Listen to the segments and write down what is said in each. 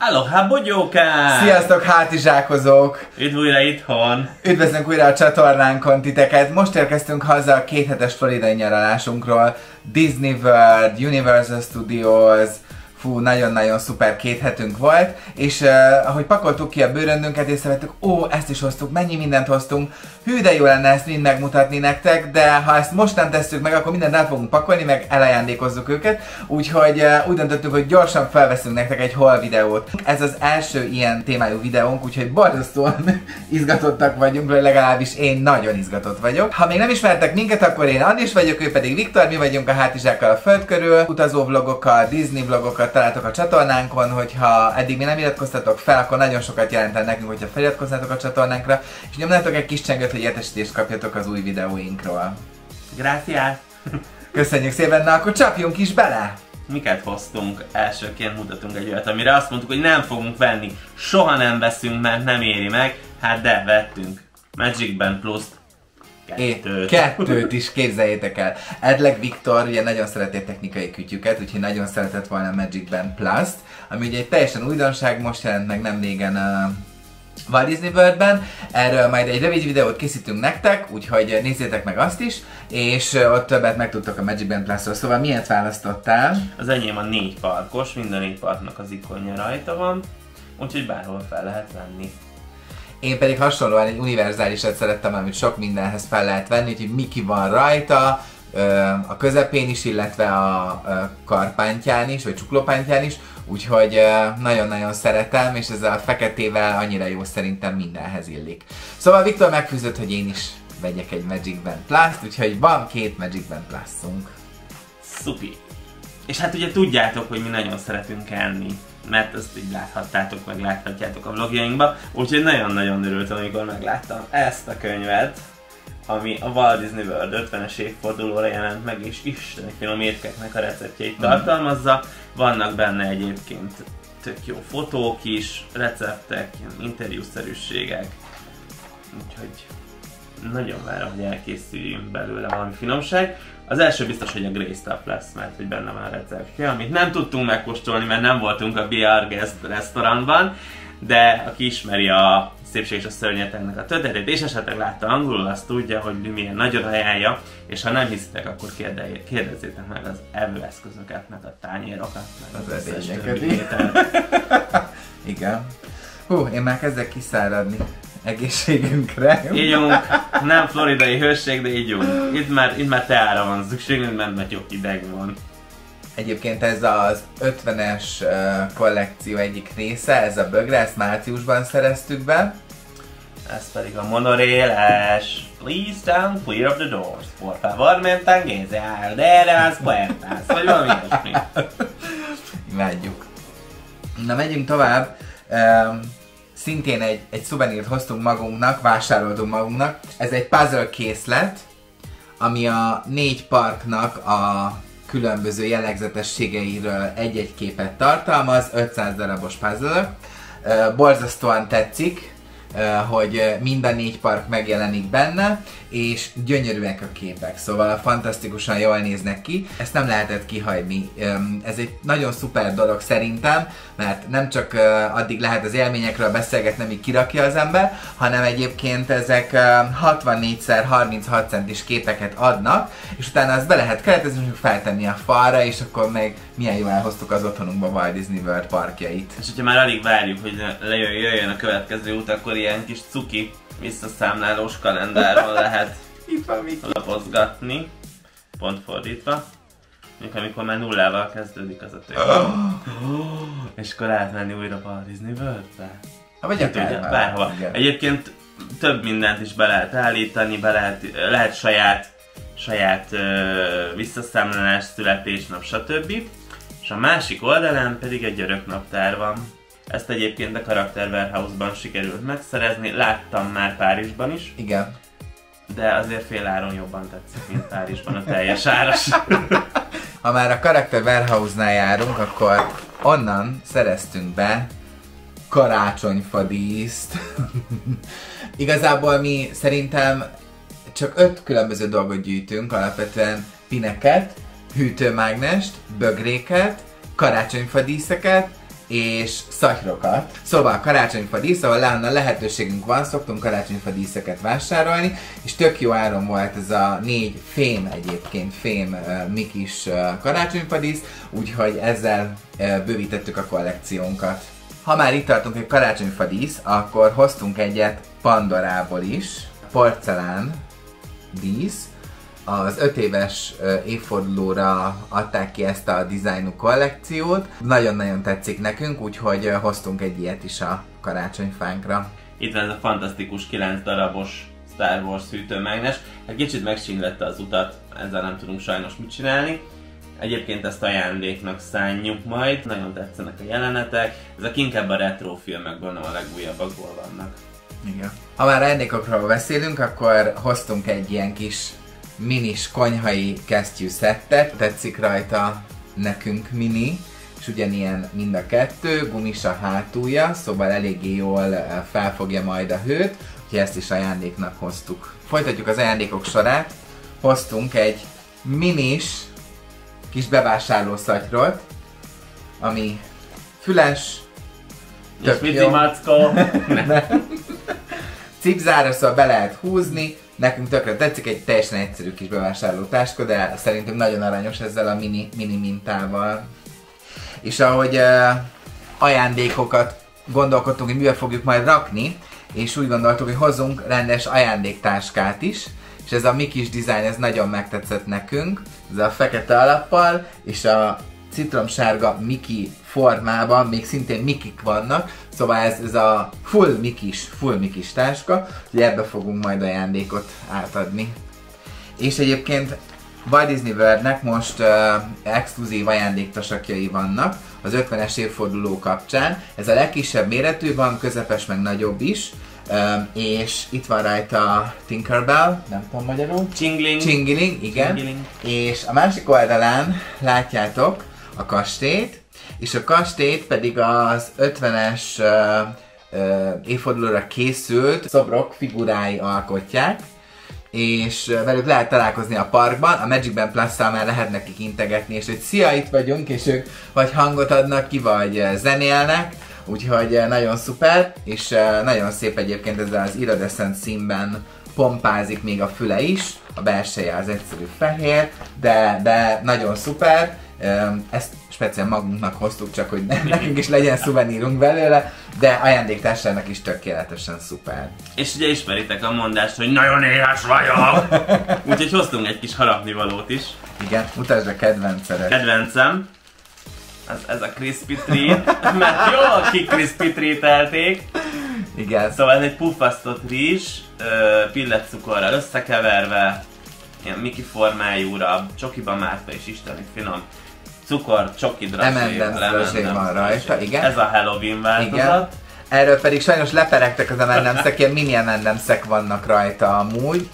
Aloha bogyókák! Sziasztok hátizsákozók! Üdv újra itthon! Üdvözlünk újra a csatornánkon titeket! Most érkeztünk haza a 2 hetes floridai nyaralásunkról. Disney World, Universal Studios, fú, nagyon-nagyon szuper 2 hetünk volt, és ahogy pakoltuk ki a bőröndünket, észrevettük, ezt is hoztuk, mennyi mindent hoztunk, hű, de jó lenne ezt mind megmutatni nektek, de ha ezt most nem tesszük meg, akkor mindent el fogunk pakolni, meg elajándékozzuk őket, úgyhogy úgy döntöttünk, hogy gyorsan felveszünk nektek egy haul videót. Ez az első ilyen témájú videónk, úgyhogy borzasztóan izgatottak vagyunk, legalábbis én nagyon izgatott vagyok. Ha még nem ismertek minket, akkor én Andis vagyok, ő pedig Viktor, mi vagyunk a hátizsákkal a föld körül, utazó vlogokkal, Disney vlogokat találtok a csatornánkon, hogyha eddig még nem iratkoztatok fel, akkor nagyon sokat jelenten nekünk, hogyha feliratkoznátok a csatornánkra, és nyomnátok egy kis csengőt, hogy értesítést kapjatok az új videóinkról. Gracias! Köszönjük szépen, na akkor csapjunk is bele! Miket hoztunk? Elsőként mutatunk egy olyat, amire azt mondtuk, hogy nem fogunk venni. Soha nem veszünk, mert nem éri meg. Hát de, vettünk. Magic Band Plus-t. Kettőt is, képzeljétek el. Edleg Viktor ugye nagyon szereti technikai kütyüket, úgyhogy nagyon szeretett volna a Magic Band Plus-t, ami ugye egy teljesen újdonság, most jelent meg nem régen a Walt Disney Worldben. Erről majd egy rövid videót készítünk nektek, úgyhogy nézzétek meg azt is, és ott többet megtudtok a Magic Band Plus-ról. Szóval miért választottál? Az enyém a 4 parkos, mind a 4 parknak az ikonja rajta van, úgyhogy bárhol fel lehet venni. Én pedig hasonlóan egy univerzálisat szerettem, amit sok mindenhez fel lehet venni, úgyhogy Mickey van rajta, a közepén is, illetve a karpántján is, vagy csuklópántján is, úgyhogy nagyon-nagyon szeretem, és ezzel a feketével annyira jó, szerintem mindenhez illik. Szóval Viktor megfűzött, hogy én is vegyek egy Magic Band Plus-t, úgyhogy van 2 Magic Band Plus-unk. Szupi! És hát ugye tudjátok, hogy mi nagyon szeretünk enni, mert ezt így láthattátok, meg láthatjátok a vlogjainkban, úgyhogy nagyon-nagyon örültem, amikor megláttam ezt a könyvet, ami a Walt Disney World 50-es évfordulóra jelent meg, és isteni finom étkeknek a receptjeit tartalmazza. Vannak benne egyébként tök jó fotók is, receptek, interjúszerűségek, úgyhogy nagyon várom, hogy elkészüljünk belőle valami finomság. Az első biztos, hogy a Grey Stuff lesz, mert hogy benne van a receptje, amit nem tudtunk megkóstolni, mert nem voltunk a Be Our Guest restaurantban, de aki ismeri a Szépség és a Szörnyetegnek a történetét, és esetleg látta angolul, azt tudja, hogy milyen nagyon ajánlja, és ha nem hiszitek, akkor kérdezzétek meg az evőeszközöket, meg a tányérokat, meg az összes többi ételt. Igen. Hú, én már kezdek kiszáradni. Egészségünkre. Ígyunk, nem floridai hőség, de ígyunk. Itt már teára van szükségünk, mert jó hideg van. Egyébként ez az 50-es kollekció egyik része, ez a bögre, ezt márciusban szereztük be. Ez pedig a monoréles. Please don't clear up the doors. Por favor, mentangéze al de las puertas. Vagy valami ilyesmi. Imádjuk. Na, megyünk tovább. Szintén egy szuvenírt hoztunk magunknak, vásároltunk magunknak. Ez egy puzzle készlet, ami a 4 parknak a különböző jellegzetességeiről egy-egy képet tartalmaz, 500 darabos puzzle-ök. Borzasztóan tetszik, hogy mind a 4 park megjelenik benne, és gyönyörűek a képek, szóval fantasztikusan jól néznek ki, ezt nem lehetett kihagyni. Ez egy nagyon szuper dolog szerintem, mert nem csak addig lehet az élményekről beszélgetni, amíg kirakja az ember, hanem egyébként ezek 64x36 centis képeket adnak, és utána azt be lehet keretezni, és feltenni a falra, és akkor meg milyen jól elhoztuk az otthonunkba Walt Disney World parkjait. És hogyha már alig várjuk, hogy jöjjön a következő út, akkor ilyen kis cuki visszaszámlálós kalendárban lehet lapozgatni, pont fordítva. Mondjuk amikor már nullával kezdődik az a tök. És akkor átmenni újra a Disney World-be. Vagy akár bárhova. Egyébként több mindent is be lehet állítani, lehet saját visszaszámlálás, születésnap, stb. És a másik oldalán pedig egy öröknaptár van. Ezt egyébként a Karakter Warehouse-ban sikerült megszerezni, láttam már Párizsban is. Igen. De azért fél áron jobban tetszik, mint Párizsban a teljes áras. Ha már a Karakter Warehouse-nál járunk, akkor onnan szereztünk be karácsonyfadíszt. Igazából mi szerintem csak 5 különböző dolgot gyűjtünk, alapvetően pineket, hűtőmágnest, bögréket, karácsonyfadíszeket, és szatyrokat. Szóval karácsonyfa dísz, ahol lehetőségünk van, szoktunk karácsonyfa díszeket vásárolni, és tök jó áron volt ez a 4 fém mikis karácsonyfa dísz, úgyhogy ezzel bővítettük a kollekciónkat. Ha már itt tartunk egy karácsonyfa dísz, akkor hoztunk egyet Pandorából is, porcelán dísz. Az 5 éves évfordulóra adták ki ezt a dizájnú kollekciót. Nagyon-nagyon tetszik nekünk, úgyhogy hoztunk egy ilyet is a karácsonyfánkra. Itt van ez a fantasztikus 9 darabos Star Wars hűtőmágnes. Hát kicsit megsínylette az utat, ezzel nem tudunk sajnos mit csinálni. Egyébként ezt ajándéknak szánjuk majd, nagyon tetszenek a jelenetek. Ezek inkább a retro filmekből, nem a legújabbakból vannak. Igen. Ha már ajándékokról beszélünk, akkor hoztunk egy ilyen kis minis konyhai kesztyű szettet. Tetszik rajta nekünk mini, és ugyanilyen mind a kettő, gumis a hátulja, szóval eléggé jól felfogja majd a hőt, úgyhogy ezt is ajándéknak hoztuk. Folytatjuk az ajándékok sorát. Hoztunk egy minis kis bevásárlószatyrot, ami füles, tök jó. Mackó. Cipzára, szóval be lehet húzni. Nekünk tökre tetszik, egy teljesen egyszerű kis bevásárló táska, de szerintünk nagyon aranyos ezzel a mini mintával. És ahogy ajándékokat gondolkodtunk, hogy mivel fogjuk majd rakni, és úgy gondoltuk, hogy hozzunk rendes ajándéktáskát is, és ez a Mikis design, ez nagyon megtetszett nekünk, ez a fekete alappal, és a citromsárga Miki formában, még szintén Mikik vannak, szóval ez a full Mikis táska, hogy ebbe fogunk majd ajándékot átadni. És egyébként Walt Disney Worldnek most exkluzív ajándéktasakjai vannak az 50-es évforduló kapcsán. Ez a legkisebb méretű, van közepes meg nagyobb is, és itt van rajta Tinkerbell, nem tudom magyarul. Csingiling, igen. Csingiling. És a másik oldalán látjátok a kastélyt, és a kastélyt pedig az 50-es évfordulóra készült szobrok figurái alkotják, és velük lehet találkozni a parkban, a Magic Band Plus-szal már lehet nekik integetni, és hogy szia, itt vagyunk, és ők vagy hangot adnak ki, vagy zenélnek, úgyhogy nagyon szuper, és nagyon szép egyébként ezzel az iridescent színben pompázik még a füle is, a belseje az egyszerű fehér, de nagyon szuper, ezt speciál magunknak hoztuk, csak hogy nekünk is legyen szuvenírunk belőle, de ajándéktársának is tökéletesen szuper. És ugye ismeritek a mondást, hogy nagyon éhes vagyok! Úgyhogy hoztunk egy kis harapnivalót is. Igen, mutasd a kedvencedet. Kedvencem, ez a Crispy Treat, mert jól ki-Crispy Treat-elték. Igen. Szóval ez egy puffasztott rizs, pilletcukorral összekeverve, ilyen Mickey formájúra, csokiba márta és isteni finom. Cukor, csoki, drazsé van rajta, igen. Ez a Halloween változat. Igen. Erről pedig sajnos leperegtek az M&M's-ek, ilyen mini M&M's-ek vannak rajta amúgy.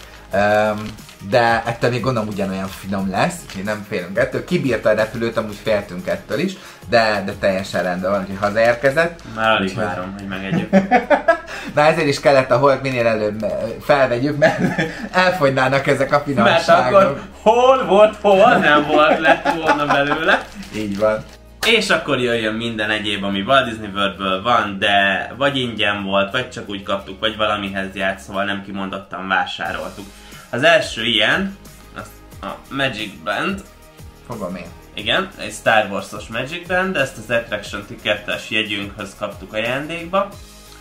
De ettől még gondolom ugyanolyan finom lesz, úgyhogy nem félünk ettől. Kibírta a repülőt, amúgy féltünk ettől is, de teljesen rendben van, úgyhogy hazaérkezett. Már alig várom, hogy megegyük. Na ezért is kellett a holt minél előbb felvegyük, mert elfogynának ezek a finomságok. Mert akkor hol volt, hol nem volt, lett volna belőle. Így van. És akkor jöjjön minden egyéb, ami Walt Disney Worldből van, de vagy ingyen volt, vagy csak úgy kaptuk, vagy valamihez járt, szóval nem kimondottan vásároltuk. Az első ilyen, a Magic Band. Fogom én. Igen, egy Star Wars-os Magic Band, ezt az Attraction Ticket-es jegyünkhöz kaptuk ajándékba.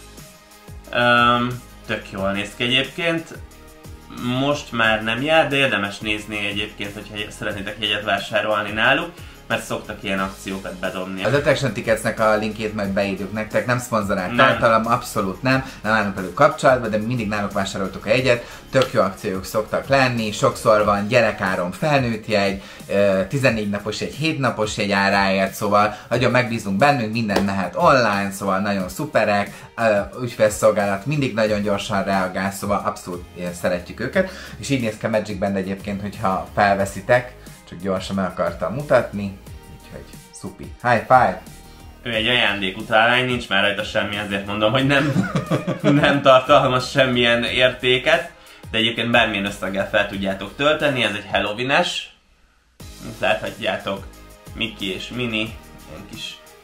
Tök jól néz ki egyébként. Most már nem jár, de érdemes nézni egyébként, hogyha szeretnétek jegyet vásárolni náluk, mert szoktak ilyen akciókat bedobni. Az Attraction Ticketsnek a linkjét majd beírjuk nektek, nem szponzorált tartalom, abszolút nem állunk velük kapcsolatban, de mindig náluk vásároltuk a jegyet, tök jó akciók szoktak lenni, sokszor van gyerekáron felnőtt jegy, 14 napos jegy, 7 napos jegy áráért, szóval nagyon megbízunk bennünk, minden mehet online, szóval nagyon szuperek, ügyfélszolgálat mindig nagyon gyorsan reagál, szóval abszolút szeretjük őket, és így néz ki a Magic Band egyébként, hogyha felveszitek, csak gyorsan meg akartam mutatni, úgyhogy szupi. High five! Ő egy ajándékutalvány, nincs már rajta semmi, ezért mondom, hogy nem tartalmaz semmilyen értéket, de egyébként bármilyen összeggel fel tudjátok tölteni, ez egy Halloween-es, mint láthatjátok, Mickey és Minnie, ilyen kis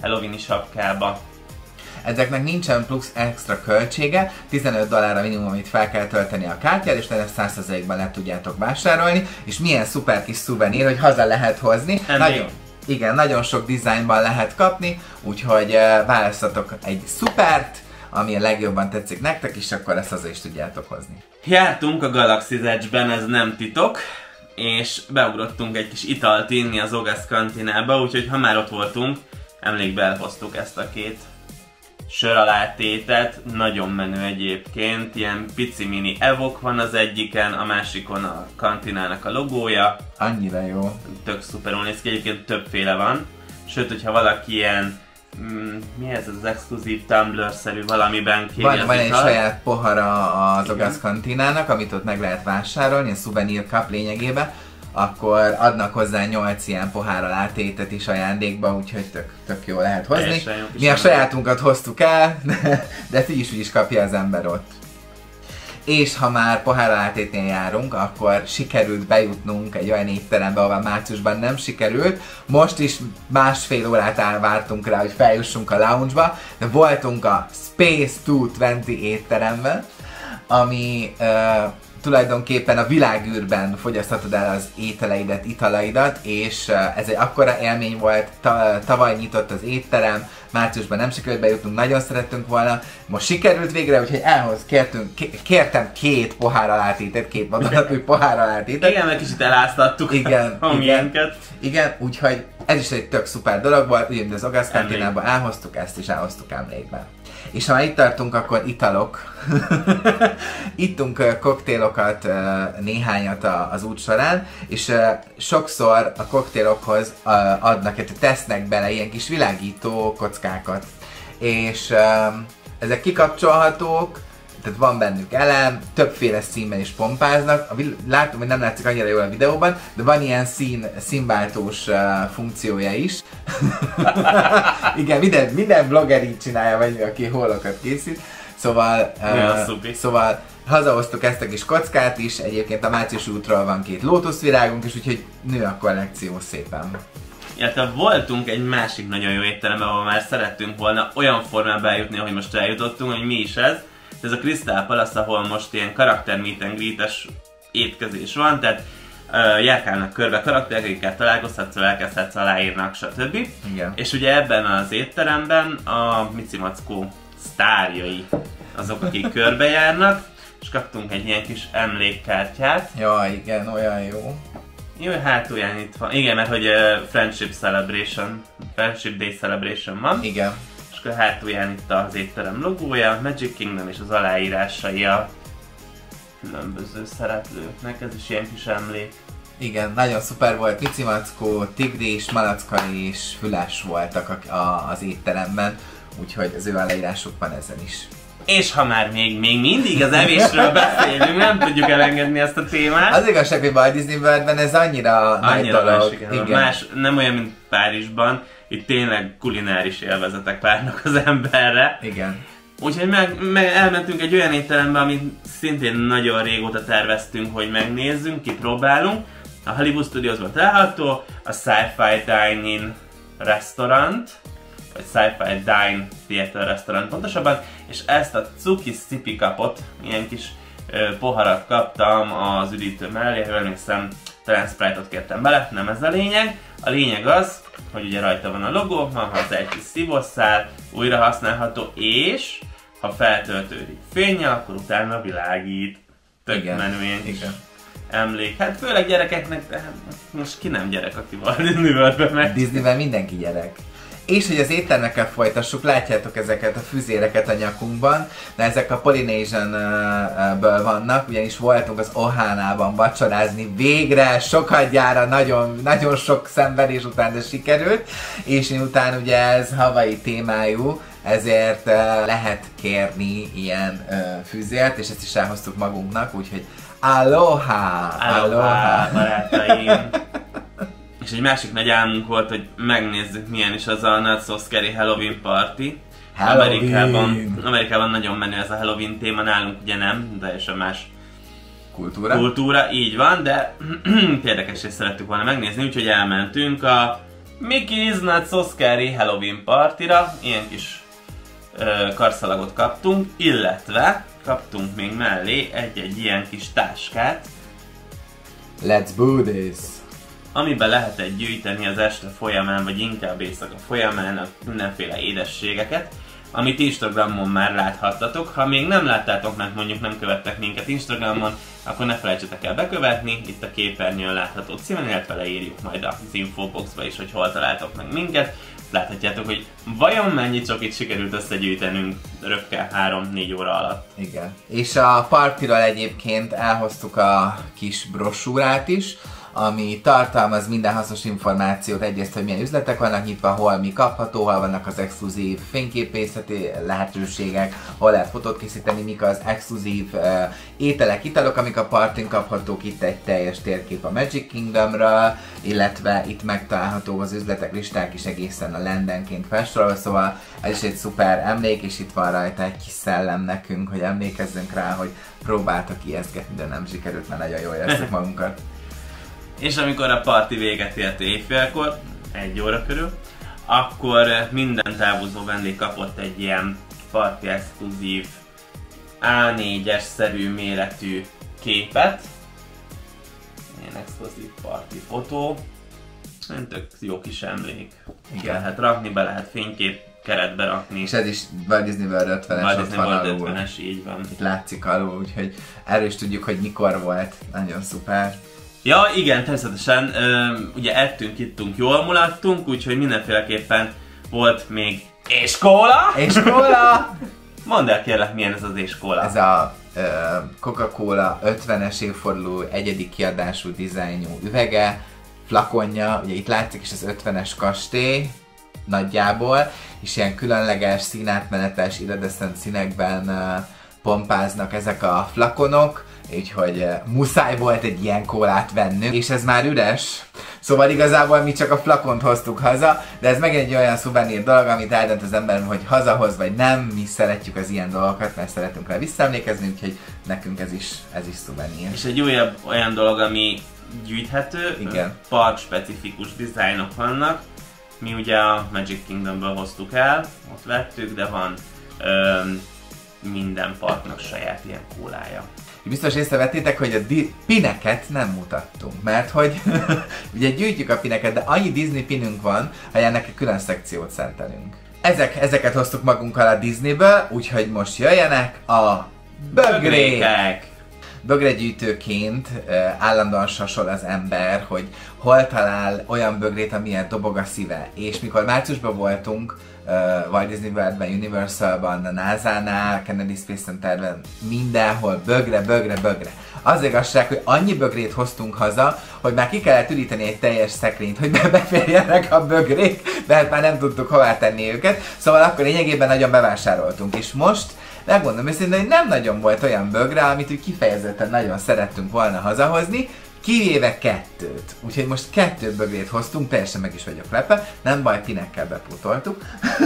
Halloween-i sapkába. Ezeknek nincsen plusz extra költsége, $15 a minimum, amit fel kell tölteni a kártyát, és ezt 100%-ban le tudjátok vásárolni, és milyen szuper kis szuvenír, hogy haza lehet hozni. Igen, nagyon sok dizájnban lehet kapni, úgyhogy választatok egy szupert, ami a legjobban tetszik nektek, és akkor ezt haza is tudjátok hozni. Jártunk a Galaxy's Edge-ben, ez nem titok, és beugrottunk egy kis italt inni az August kantinába, úgyhogy ha már ott voltunk, emlékbe elhoztuk ezt a két sör alátétet, nagyon menő egyébként, ilyen pici mini evok van az egyiken, a másikon a kantinának a logója. Annyira jó. Tök szuperul néz ki, egyébként többféle van, sőt, hogyha valaki ilyen, mi ez az exkluzív tumbler-szerű valamiben kéri Van egy saját pohara az August kantinának, amit ott meg lehet vásárolni, a souvenir cup lényegében, akkor adnak hozzá 8 ilyen pohár alátétet is ajándékba, úgyhogy tök jó lehet hozni. Mi a sajátunkat hoztuk el, de így is kapja az ember ott. És ha már pohár alátétnél járunk, akkor sikerült bejutnunk egy olyan étterembe, ahol márciusban nem sikerült. Most is másfél órát vártunk rá, hogy feljussunk a lounge-ba, de voltunk a Space 220 étteremben, ami tulajdonképpen a világűrben fogyaszthatod el az ételeidet, italaidat, és ez egy akkora élmény volt, tavaly nyitott az étterem, márciusban nem sikerült bejutnunk, nagyon szerettünk volna, most sikerült végre, úgyhogy kértem 2 pohár alátétet, 2 vadonatúj pohár alátétet. Igen, meg kicsit eláztattuk igen, úgyhogy ez is egy tök szuper dolog volt, ugye az August kantinába elhoztuk ezt, és elhoztuk emlékbe. És ha már itt tartunk, akkor italok. Ittunk koktélokat, néhányat az út során, és sokszor a koktélokhoz adnak, tesznek bele ilyen kis világító kockákat. És ezek kikapcsolhatók, tehát van bennük elem, többféle színben is pompáznak. Látom, hogy nem látszik annyira jól a videóban, de van ilyen színváltós funkciója is. Igen, minden blogger így csinálja, vagy aki holokat készít. Szóval hazahoztuk ezt a kis kockát is, egyébként a márciusi útról van 2 lótuszvirágunk is, úgyhogy nő a kollekció szépen. Illetve voltunk egy másik nagyon jó étteremben, ahol már szerettünk volna olyan formában eljutni, ahogy most eljutottunk, hogy mi is ez. Ez a Crystal Palace, ahol most ilyen karakter meet and greet-es étkezés van, tehát járkálnak körbe karakterekkel, találkozhatsz, elkezdhetsz, aláírnak, stb. Igen. És ugye ebben az étteremben a Mici Mackó sztárjai azok, akik körbejárnak, és kaptunk egy ilyen kis emlékkártyát. Ja, igen, olyan jó. Jó, hátulján itt van. Igen, mert hogy Friendship Day Celebration van. Igen. És akkor hátulján itt az étterem logója, Magic Kingdom és az aláírásai a különböző szereplőknek, ez is ilyen kis emlék. Igen, nagyon szuper volt, Mici Mackó, Tigris, Malackari és Füles voltak az étteremben, úgyhogy az ő aláírásuk van ezen is. És ha már még mindig az evésről beszélünk, nem tudjuk elengedni ezt a témát. Az igazság, hogy Walt Disney Worldben ez annyira nagy dolog. Igen. Más, nem olyan, mint Párizsban, itt tényleg kulináris élvezetek várnak az emberre. Igen. Úgyhogy elmentünk egy olyan étterembe, amit szintén nagyon régóta terveztünk, hogy megnézzünk, kipróbálunk. A Hollywood Studiosban található, a Sci-Fi Dine-In restaurant, vagy Sci-Fi Dine Theater restaurant pontosabban, és ezt a cuki szipi kapot, ilyen kis poharat kaptam az üdítő mellé, ha emlékszem, talán Sprite-ot kértem bele, nem ez a lényeg. A lényeg az, hogy ugye rajta van a logó, van hozzá egy kis szívószál, újra használható, és ha feltöltődik fénnyel, akkor utána világít. Tök menő kis emlék. Hát főleg gyerekeknek, de most ki nem gyerek, aki van Disney Worldben meg. Disneyben mindenki gyerek. És hogy az éttermekkel folytassuk, látjátok ezeket a füzéreket a nyakunkban, de ezek a Polynesian-ből vannak, ugyanis voltunk az Ohana-ban vacsorázni, végre, sokadjára, nagyon sok szenvedés után, de sikerült, és miután ugye ez Hawaii témájú, ezért lehet kérni ilyen füzért, és ezt is elhoztuk magunknak, úgyhogy aloha! Aloha, barátaim! És egy másik nagy álmunk volt, hogy megnézzük milyen is az a Not So Scary Halloween Party. Amerikában nagyon menő ez a Halloween téma, nálunk ugye nem, de és a más kultúra, így van, de érdekes is szerettük volna megnézni, úgyhogy elmentünk a Mickey's Not So Scary Halloween partira ilyen kis karszalagot kaptunk, illetve kaptunk még mellé egy ilyen kis táskát. Let's do this! Amiben lehetett gyűjteni az este folyamán, vagy inkább éjszaka folyamán a mindenféle édességeket, amit Instagramon már láthattatok. Ha még nem láttátok, mert mondjuk nem követtek minket Instagramon, akkor ne felejtsetek el bekövetni, itt a képernyőn látható címen, illetve leírjuk majd az infoboxba is, hogy hol találtok meg minket. Láthatjátok, hogy vajon mennyi csokit sikerült összegyűjtenünk rögtön 3-4 óra alatt. Igen. És a partiról egyébként elhoztuk a kis brossúrát is, ami tartalmaz minden hasznos információt, egyrészt, hogy milyen üzletek vannak nyitva, hol mi kapható, hol vannak az exkluzív fényképészeti lehetőségek, hol lehet fotót készíteni, mik az exkluzív ételek, italok, amik a partin kaphatók, itt egy teljes térkép a Magic Kingdomről, illetve itt megtalálható az üzletek listák is egészen a landenként felsorolva, szóval ez is egy szuper emlék, és itt van rajta egy kis szellem nekünk, hogy emlékezzünk rá, hogy próbáltak ijesztgetni, de nem sikerült, mert nagyon jól éreztük magunkat. És amikor a parti véget ért éjfélkor, 1 óra körül, akkor minden távozó vendég kapott egy ilyen parti exkluzív A4-es-szerű méretű képet. Ilyen exkluzív parti fotó. Tök jó kis emlék. Igen. Lehet rakni, be lehet fénykép keretbe rakni. És ez is Walt Disney World 50-es ott van alul. 50-es, így van. Itt látszik alul, úgyhogy erről is tudjuk, hogy mikor volt. Nagyon szuper. Ja, igen, természetesen, ugye ettünk, ittunk, jól mulattunk, úgyhogy mindenféleképpen volt még éskóla! Éskóla! Mondd el kérlek, milyen ez az éskóla. Ez a Coca-Cola 50-es évforduló egyedi kiadású dizájnú üvege, flakonja, ugye itt látszik is az 50-es kastély nagyjából, és ilyen különleges, színátmenetes, irideszcent színekben pompáznak ezek a flakonok, úgyhogy muszáj volt egy ilyen kólát vennünk, és ez már üres. Szóval igazából mi csak a flakont hoztuk haza, de ez megint egy olyan szuvenír dolog, amit eldönt az ember, hogy hazahoz vagy nem. Mi szeretjük az ilyen dolgokat, mert szeretünk rá visszaemlékezni, úgyhogy nekünk ez is szuvenír. És egy újabb olyan dolog, ami gyűjthető, igen. Park specifikus dizájnok vannak. Mi ugye a Magic Kingdomből hoztuk el, ott vettük, de van minden parknak saját ilyen kólája. Biztos észrevettétek, hogy a pineket nem mutattunk, mert hogy ugye gyűjtjük a pineket, de annyi Disney pinünk van, hogy ennek egy külön szekciót szentelünk. Ezeket hoztuk magunkkal a Disneyből, úgyhogy most jöjjenek a bögrék! Bögregyűjtőként állandóan sasol az ember, hogy hol talál olyan bögrét, amilyen dobog a szíve. És mikor márciusban voltunk, Walt Disney Worldben, Universalban, a NASA-nál, Kennedy Space Centerben, mindenhol bögre. Az igazság, hogy annyi bögrét hoztunk haza, hogy már ki kellett üríteni egy teljes szekrényt, hogy beférjenek a bögrék, mert már nem tudtuk hová tenni őket. Szóval akkor lényegében nagyon bevásároltunk, és most megmondom őszintén, hogy nem nagyon volt olyan bögre, amit úgy kifejezetten nagyon szerettünk volna hazahozni, kivéve 2-t. Úgyhogy most 2 bögrét hoztunk, teljesen meg is vagyok lepve, nem baj, pinekkel bepótoltuk.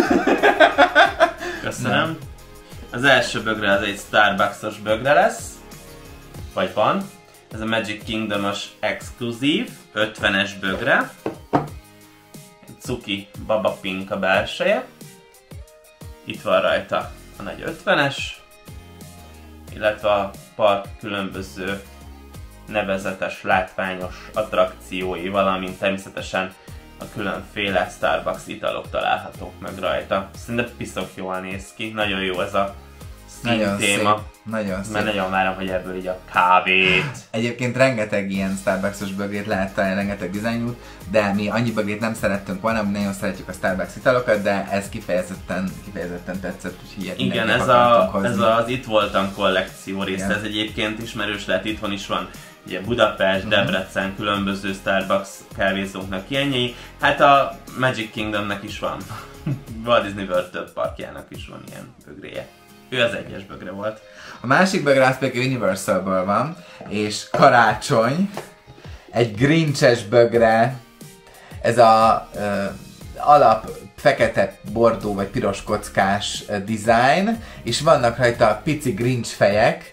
Köszönöm. Az első bögre az egy Starbucks-os bögre lesz, vagy van. Ez a Magic Kingdom-os exkluzív, 50-es bögre. Egy cuki baba pink a belseje. Itt van rajta a nagy 50-es, illetve a park különböző nevezetes, látványos attrakciói, valamint természetesen a különféle Starbucks italok találhatók meg rajta. Szerintem piszok jól néz ki, nagyon jó ez a szín téma. Nagyon szép. Mert nagyon várom, hogy ebből így a kávét. Egyébként rengeteg ilyen Starbucks-os bögrét lehet találni, rengeteg dizájnút, de mi annyi bögrét nem szerettünk volna, mi nagyon szeretjük a Starbucks italokat, de ez kifejezetten tetszett, úgyhogy igen, ez az Itt Voltam kollekció része, ez egyébként ismerős lehet, itthon is van. Ugye Budapest, Debrecen, különböző Starbucks kávézóknak ilyenjei. Hát a Magic Kingdomnak is van. Walt Disney World több parkjának is van ilyen bögréje. Ő az 1-es bögre volt. A másik bögre az pedig Universalből van, és karácsony, egy Grinches bögre, ez a alap fekete, bordó vagy piros kockás design, és vannak rajta pici Grinch fejek,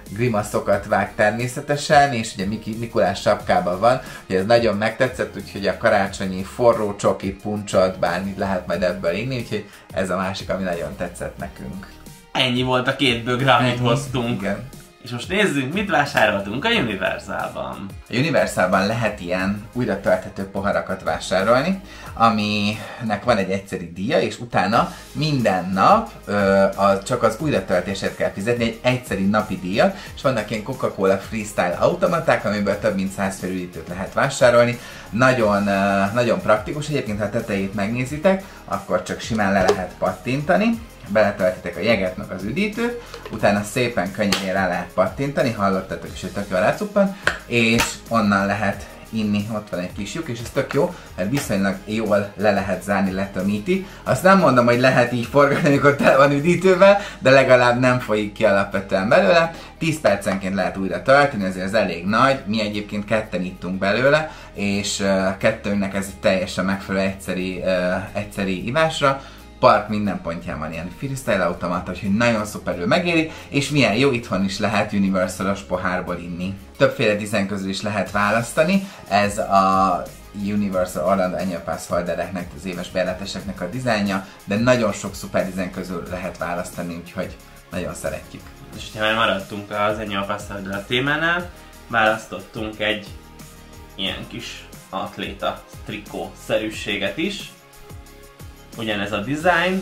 grimaszokat vág természetesen, és ugye Mikulás sapkában van, hogy ez nagyon megtetszett, úgyhogy a karácsonyi forró csokit, puncsot, bármit lehet majd ebből inni, úgyhogy ez a másik, ami nagyon tetszett nekünk. Ennyi volt a két bögre, amit hoztunk. Igen. És most nézzük, mit vásároltunk a Universalban. A Universalban lehet ilyen újra tölthető poharakat vásárolni, aminek van egy egyszeri díja, és utána minden nap csak az újratöltését kell fizetni, egy egyszeri napi díjat, és vannak ilyen Coca-Cola Freestyle automaták, amiből több mint 100 fél üdítőt lehet vásárolni. Nagyon, nagyon praktikus, egyébként ha a tetejét megnézitek, akkor csak simán le lehet pattintani. Beletöltitek a jeget meg az üdítőt, utána szépen könnyedén rá lehet pattintani, hallottatok is, hogy tök jól rácuppan, és onnan lehet inni, ott van egy kis lyuk, és ez tök jó, mert viszonylag jól le lehet zárni, letömíti. Azt nem mondom, hogy lehet így forgatni, amikor tele van üdítővel, de legalább nem folyik ki alapvetően belőle. 10 percenként lehet újra tölteni, ezért ez elég nagy, mi egyébként ketten ittunk belőle, és kettőnknek ez egy teljesen megfelelő egyszeri ivásra. Park minden pontján van ilyen freestyle automata, úgyhogy nagyon szuperül megéri, és milyen jó, itthon is lehet Universalos pohárból inni. Többféle dizájn közül is lehet választani, ez a Universal Orlando Annual Pass holdereknek, az éves bérleteseknek a dizájnja, de nagyon sok szuper dizájn közül lehet választani, úgyhogy nagyon szeretjük. És ha már maradtunk az Annual Pass holder témánál, választottunk egy ilyen kis atléta trikó-szerűséget is. Ugyanez a design,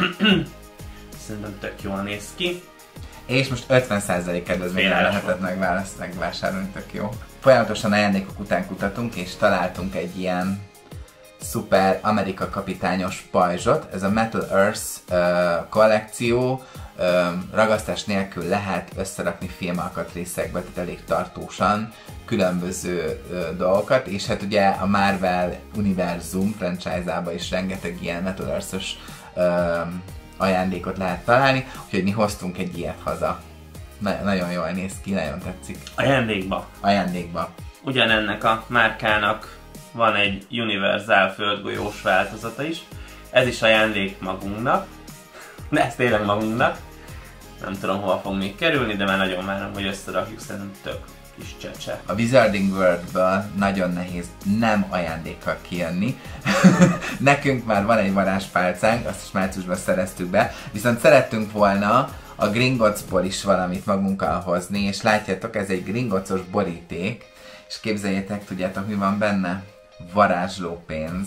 szerintem tök jól néz ki. És most 50% kedvezményre lehetett megvásárolni, tök jó. Folyamatosan ajándékok után kutatunk, és találtunk egy ilyen szuper Amerika kapitányos pajzsot. Ez a Metal Earth kollekció, ragasztás nélkül lehet összerakni filmalkatrészekbe, tehát elég tartósan különböző dolgokat, és hát ugye a Marvel Univerzum franchise-ába is rengeteg ilyen Metal Earth-ös ajándékot lehet találni, úgyhogy mi hoztunk egy ilyet haza. Nagyon jól néz ki, nagyon tetszik. Ajándékba. Ajándékba. Ugyanennek a márkának van egy Universal földgolyós változata is. Ez is ajándék magunknak. De ez tényleg magunknak. Nem tudom, hova fog még kerülni, de már nagyon várom, hogy összerakjuk, szerintem tök kis csecse. A Wizarding World-ből nagyon nehéz nem ajándékkal kijönni. Nekünk már van egy varázspálcánk, azt is márciusban szereztük be, viszont szerettünk volna a Gringottsból is valamit magunkkal hozni, és látjátok, ez egy Gringottsos boríték, és képzeljétek, tudjátok, mi van benne? Varázslópénz.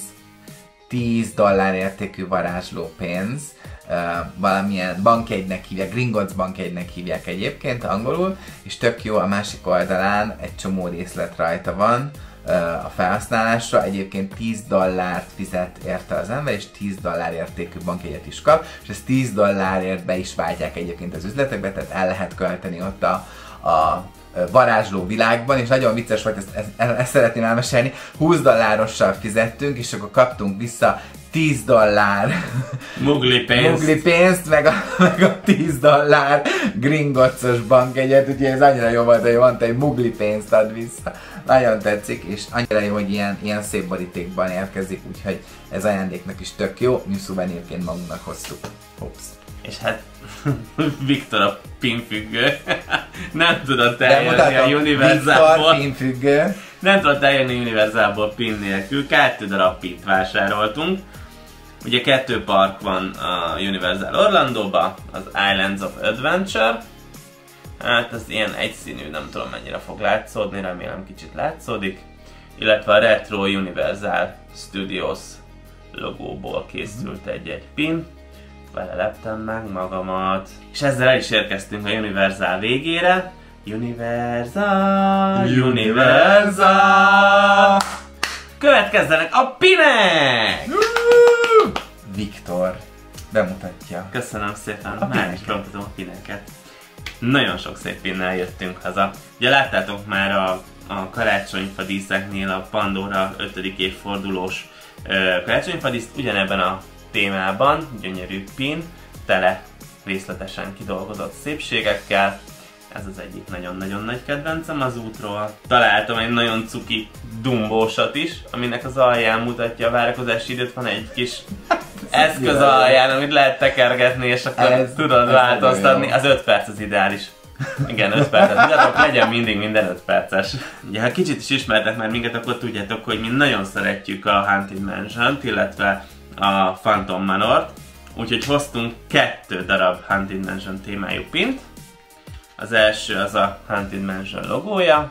$10 értékű varázslópénz, valamilyen bankjegynek hívják, Gringotts bankjegynek hívják egyébként angolul, és tök jó, a másik oldalán egy csomó részlet rajta van a felhasználásra, egyébként $10 fizet érte az ember, és $10 értékű bankjegyet is kap, és ezt $10 be is váltják egyébként az üzletekbe, tehát el lehet költeni ott a varázsló világban, és nagyon vicces volt, ezt szeretném elmesélni. $20-ossal fizettünk, és akkor kaptunk vissza $10 mugli pénzt, meg a $10 Gringottsos bankjegyet, úgyhogy ez annyira jó volt, hogy mondta, hogy mugli pénzt ad vissza. Nagyon tetszik, és annyira jó, hogy ilyen szép borítékban érkezik, úgyhogy ez ajándéknak is tök jó, mi szuvenírként magunknak hoztuk. Hops. És hát Viktor a pinfüggő. Nem tudott eljönni a Universalból. Pinfüggő. Nem tudott eljönni Universalból pin nélkül. 2 darab pint vásároltunk. Ugye 2 park van a Universal Orlandóban, az Islands of Adventure. Hát ez ilyen egyszínű, nem tudom mennyire fog látszódni, remélem kicsit látszódik. Illetve a Retro Universal Studios logóból készült egy pin. Vele leptem meg magamat. És ezzel el is érkeztünk a Universal végére. Universal! Következzenek a pinek! Viktor bemutatja. Köszönöm szépen, már is bemutatom a pineket. Nagyon sok szép pinnel jöttünk haza. Ugye láttátok már a karácsonyfa díszeknél a Pandora 5. évfordulós karácsonyfa díszt, ugyanebben a témában, gyönyörű pin, tele részletesen kidolgozott szépségekkel. Ez az egyik nagyon-nagyon nagy kedvencem az útról. Találtam egy nagyon cuki dumbósat is, aminek az alján mutatja a várakozási időt, van egy kis eszköz alján, amit lehet tekergetni, és akkor tudod változtatni. Az 5 perc az ideális. Igen, 5 percet mutatok, legyen mindig minden 5 perces. Ugye, ha kicsit is ismertek már minket, akkor tudjátok, hogy mi nagyon szeretjük a Haunted Mansion-t, illetve a Phantom Manor-t. Úgyhogy hoztunk 2 darab Haunted Mansion témájú pint. Az első az a Haunted Mansion logója,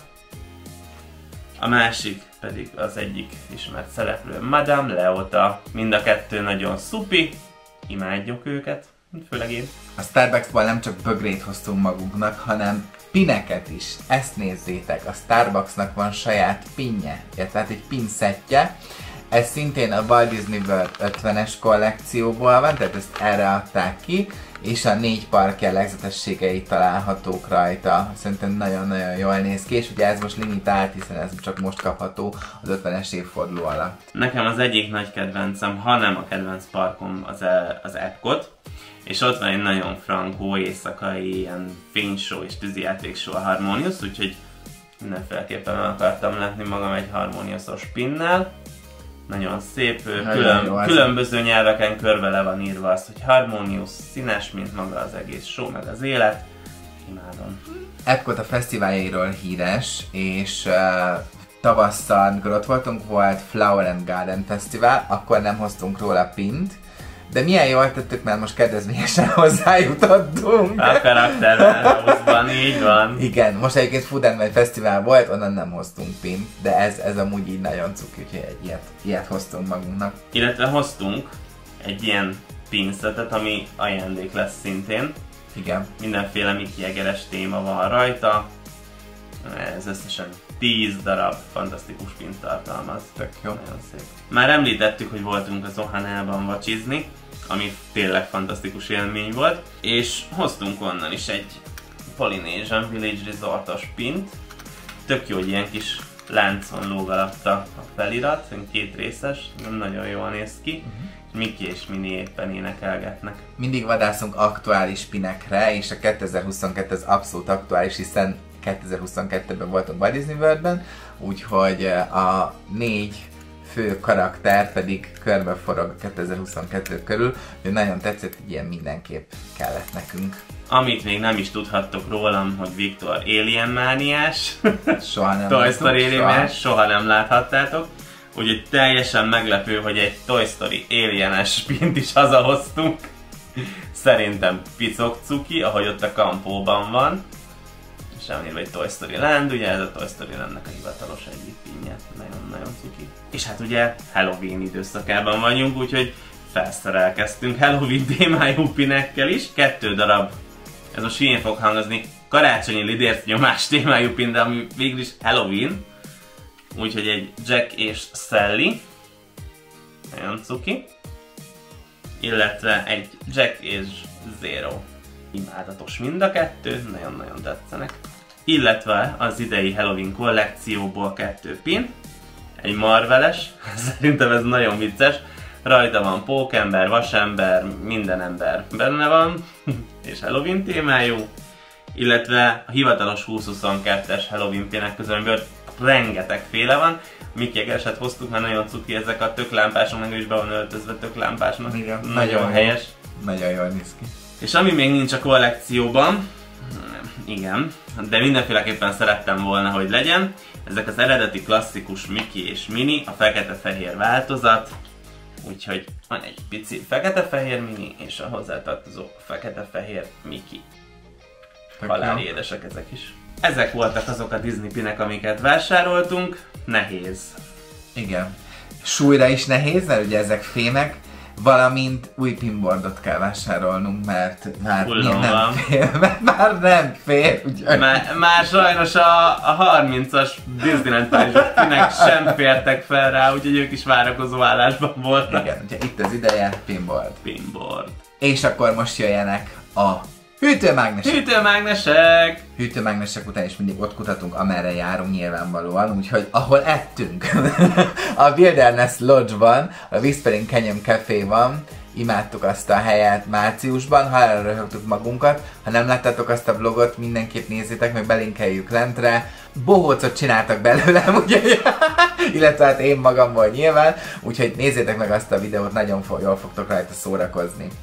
a másik pedig az egyik ismert szereplő, Madame Leota. Mind a 2 nagyon szupi, imádjuk őket, főleg én. A Starbucksból nem csak bögrét hoztunk magunknak, hanem pineket is. Ezt nézzétek, a Starbucksnak van saját pinje, tehát egy pinszettje. Ez szintén a Walt Disney World 50-es kollekcióból van, tehát ezt erre adták ki, és a 4 park jellegzetességei találhatók rajta. Szerintem nagyon-nagyon jól néz ki, és ugye ez most limitált, hiszen ez csak most kapható az 50-es évforduló alatt. Nekem az egyik nagy kedvencem, ha nem a kedvenc parkom, az Epcot, és ott van egy nagyon frankó éjszakai ilyen fényshow és tűzijátékshow a Harmonious, úgyhogy mindenféleképpen akartam látni magam egy Harmonious-os pinnel. Nagyon szép, különböző nyelveken körbe le van írva azt, hogy Harmonious, színes, mint maga az egész show, meg az élet. Imádom. Epcot a fesztiváljairól híres, és tavasszal, amikor ott voltunk, volt Flower and Garden Fesztivál, akkor nem hoztunk róla pint, de milyen jól tettük, mert most kedvezményesen hozzájutottunk. A karakterben, így van. Igen, most egyébként Food and Wine Fesztivál volt, onnan nem hoztunk pint, de ez amúgy így nagyon cuki, úgyhogy ilyet hoztunk magunknak. Illetve hoztunk egy ilyen pincetet, ami ajándék lesz szintén. Igen. Mindenféle Mickey Jaggeres téma van rajta. Ez összesen 10 darab fantasztikus pint tartalmaz. Tök jó. Nagyon szép. Már említettük, hogy voltunk az Ohana-ban vacsizni, ami tényleg fantasztikus élmény volt, és hoztunk onnan is egy Polynesian Village Resort-os pint. Tök jó, hogy ilyen kis láncon lóg alatta a felirat, 2 részes, nagyon jól néz ki. Mickey és Minnie éppen énekelgetnek. Mindig vadászunk aktuális pinekre, és a 2022 az abszolút aktuális, hiszen 2022-ben voltunk Walt Disney Worldben, úgyhogy a 4 fő karakter pedig körbeforog 2022 körül, hogy nagyon tetszett, hogy ilyen mindenképp kellett nekünk. Amit még nem is tudhattok rólam, hogy Viktor Alien mániás, soha nem Toy Story Alien-es, soha nem láthattátok. Úgyhogy teljesen meglepő, hogy egy Toy Story Alien-es pint is hazahoztunk. Szerintem picok cuki, ahogy ott a kampóban van. Sem írva egy Toy Story Land, ugye ez a Toy Story Landnek a hivatalos egyik pinje. Nagyon-nagyon cuki. És hát ugye Halloween időszakában vagyunk, úgyhogy felszerelkeztünk Halloween témájú pinekkel is. 2 darab, ez most hülyén fog hangozni, karácsonyi lidért nyomás témájú pin, de ami végül is Halloween. Úgyhogy egy Jack és Sally, nagyon cuki, illetve egy Jack és Zero. Imádatos mind a 2, nagyon-nagyon tetszenek. Illetve az idei Halloween kollekcióból 2 pin, egy Marveles, szerintem ez nagyon vicces, rajta van pókember, vasember, minden ember benne van, és Halloween témájú, illetve a hivatalos 2022-es Halloween pinek közül, amiből rengeteg féle van. Mickey Jaggereset hoztuk, mert nagyon cuki ezek a töklámpások, meg ő is be van öltözve töklámpásnak. Igen, nagyon helyes. Nagyon jól néz ki. És ami még nincs a kollekcióban, igen, de mindenféleképpen szerettem volna, hogy legyen, ezek az eredeti klasszikus Mickey és Minnie, a fekete-fehér változat, úgyhogy van egy pici fekete-fehér Minnie és a hozzátartozó fekete-fehér Mickey. Haláli édesek ezek is. Ezek voltak azok a Disney pinek, amiket vásároltunk. Nehéz. Igen. Súlyra is nehéz, mert ugye ezek fémek, valamint új pinboardot kell vásárolnunk, mert már nem fér. Mert már nem fér. Már sajnos a 30-as Disneyland Paris pinek sem fértek fel rá, úgyhogy ők is várakozó állásban voltak. Igen, ugye itt az ideje, pinboard. Pinboard. És akkor most jöjjenek a hűtőmágnesek! Hűtőmágnesek! Hűtőmágnesek után is mindig ott kutatunk, amerre járunk nyilvánvalóan, úgyhogy ahol ettünk. A Wilderness Lodge-ban, a Whispering Canyon Café-ban, imádtuk azt a helyet márciusban, halálra röhögtük magunkat. Ha nem láttátok azt a vlogot, mindenképp nézzétek, meg belinkeljük lentre. Bohócot csináltak belőlem, ugye? Illetve hát én magamból nyilván, úgyhogy nézzétek meg azt a videót, nagyon jól fogtok rajta szórakozni.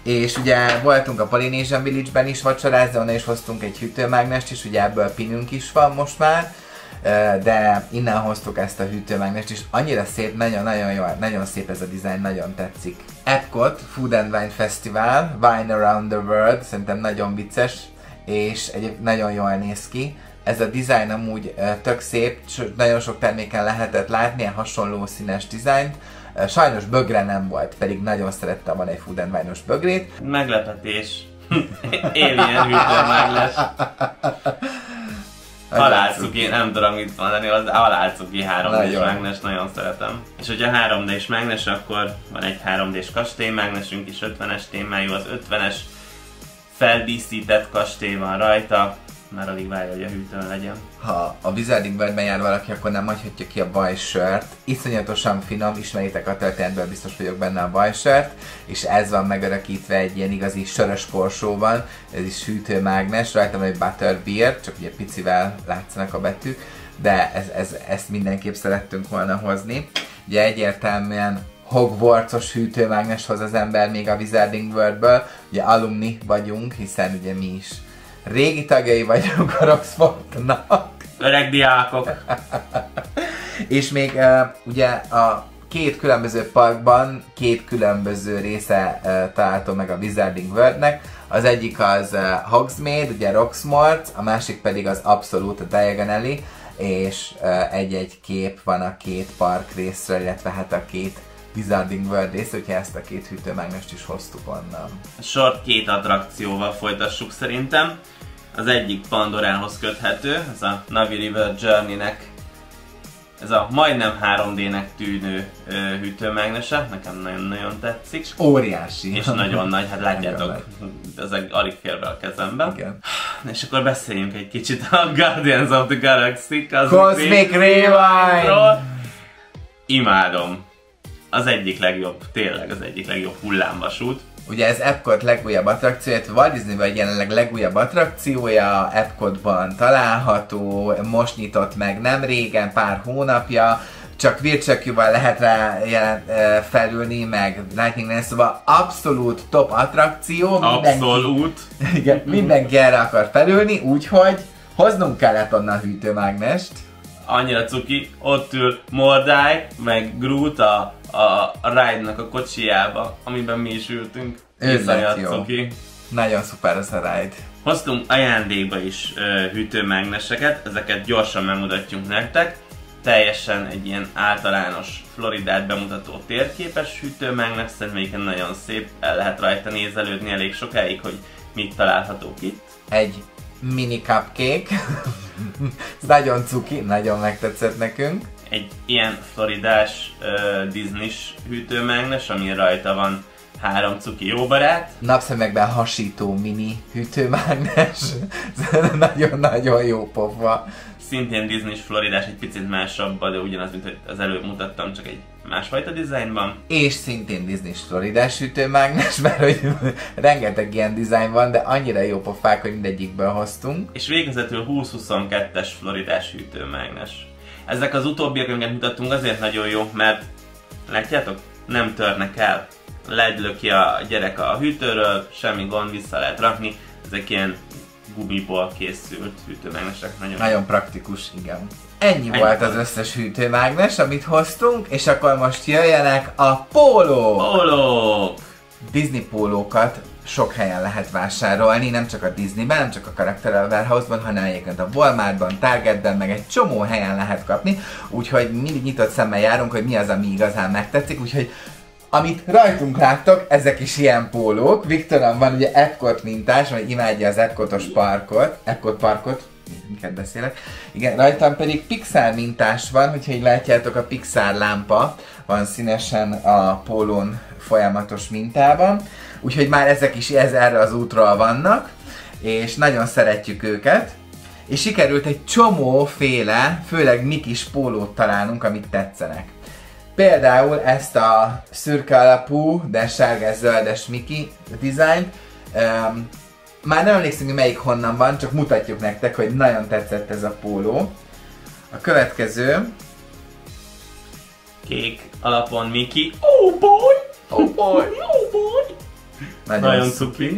És ugye voltunk a Polynesian Village-ben is vacsorázni, onnan is hoztunk egy hűtőmágnest, és ugye ebből pinünk is van most már, de innen hoztuk ezt a hűtőmágnest, és annyira szép, nagyon-nagyon jó, nagyon szép ez a dizájn, nagyon tetszik. Epcot Food and Wine Festival, Wine Around the World, szerintem nagyon vicces, és nagyon jól néz ki. Ez a dizájn amúgy tök szép, nagyon sok terméken lehetett látni, ilyen hasonló színes dizájnt. Sajnos bögre nem volt, pedig nagyon szerettem volna egy Food and Wine-os bögrét. Meglepetés. Alien hűtőmágnes. Halálcuki, nem tudom mit mondani, az halálcuki 3D-s mágnes, nagyon szeretem. És hogyha 3D-s mágnes, akkor van egy 3D-s kastélymágnesünk is, 50-es témájú, az 50-es feldíszített kastély van rajta. Már alig várja, hogy a hűtőn legyen. Ha a Wizarding Worldben jár valaki, akkor nem hagyhatja ki a bajsört. Iszonyatosan finom, ismeritek a történetből, biztos vagyok benne a bajsört, és ez van megörökítve egy ilyen igazi sörös korsóban, ez is hűtőmágnes, rajta van egy butterbeer, csak ugye picivel látszanak a betűk, de ezt mindenképp szerettünk volna hozni. Ugye egyértelműen Hogwarts-os hűtőmágnes hoz az ember még a Wizarding Worldből, ugye alumni vagyunk, hiszen ugye mi is régi tagjai vagyunk a Roxfortnak. Öreg diákok. És még ugye a két különböző parkban két különböző része található meg a Wizarding Worldnek. Az egyik az Hogsmeade, ugye Roxmort, a másik pedig az Absolute, a Diagon Alley, és egy-egy kép van a két park részről, illetve hát a két Wizarding World rész, hogyha ezt a két hűtőmágnest is hoztuk onnan. A sort két attrakcióval folytassuk szerintem. Az egyik Pandorához köthető, ez a Na'vi River Journey-nek, ez a majdnem 3D-nek tűnő hűtőmágnese, nekem nagyon-nagyon tetszik. Óriási. És nagyon nagy, hát látjátok, ez alig fér be a kezembe. Igen. És akkor beszéljünk egy kicsit a Guardians of the Galaxy Cosmic Rewind! Imádom. Az egyik legjobb, tényleg az egyik legjobb hullámvasút. Ugye ez Epcot legújabb attrakciója, Walt Disney vagy jelenleg legújabb attrakciója, Epcotban található, most nyitott meg nem régen, pár hónapja, csak Virtual-val lehet rá felülni, meg Lightning Lane, szóval abszolút top attrakció. Abszolút. Igen, mindenki erre akar felülni, úgyhogy hoznunk kellett onnan hűtőmágnest. Annyira cuki, ott ül Mordai, meg Groot a ride-nak a kocsijába, amiben mi is ültünk. Őzlet jó. Cuki. Nagyon szuper az a ride. Hoztunk ajándékba is hűtőmágneseket, ezeket gyorsan megmutatjuk nektek. Teljesen egy ilyen általános Floridát bemutató térképes hűtőmágnes, szerintem nagyon szép, el lehet rajta nézelődni elég sokáig, hogy mit találhatók itt. Egy mini cupcake. Ez nagyon cuki, nagyon megtetszett nekünk. Egy ilyen floridás Disney-s hűtőmágnes, ami rajta van 3 cuki jóbarát. Napszemekben hasító mini hűtőmágnes. Nagyon-nagyon jó pofa. Szintén Disney-s floridás, egy picit másabb, de ugyanaz, mint hogy az előbb mutattam, csak egy másfajta dizájnban. És szintén Disney-s floridás hűtőmágnes, mert hogy rengeteg ilyen dizájn van, de annyira jó pofák, hogy mindegyikből hoztunk. És végezetül 2022-es floridás hűtőmágnes. Ezek az utóbbiak, amiket mutattunk, azért nagyon jó, mert látjátok, nem törnek el. Ledlő ki a gyerek a hűtőről, semmi gond, vissza lehet rakni. Ezek ilyen gumiból készült hűtőmágnesek. Nagyon praktikus, igen. Ennyi volt az összes hűtőmágnes, amit hoztunk, és akkor most jöjjenek a pólók! Pólók! Disney pólókat sok helyen lehet vásárolni, nem csak a Disneyben, nem csak a Character Warehouse-ban, hanem egyébként a Walmartban, Targetben, meg egy csomó helyen lehet kapni, úgyhogy mindig nyitott szemmel járunk, hogy mi az, ami igazán megtetszik, úgyhogy amit rajtunk láttok, ezek is ilyen pólók. Viktoron van ugye Epcot mintás, vagy imádja az Epcotos parkot, Epcot parkot, miket beszélek. Igen, rajtam pedig Pixar mintás van, hogyha így látjátok, a Pixar lámpa van színesen a pólón folyamatos mintában. Úgyhogy már ezek is erre az útról vannak, és nagyon szeretjük őket. És sikerült egy csomóféle, főleg Mikis pólót találnunk, amik tetszenek. Például ezt a szürke alapú, de sárgás-zöldes Miki dizájnt. Már nem emlékszünk, hogy melyik honnan van, csak mutatjuk nektek, hogy nagyon tetszett ez a póló. A következő. Kék alapon Miki. Oh boy! Oh boy! Oh boy! Nagyon cupi.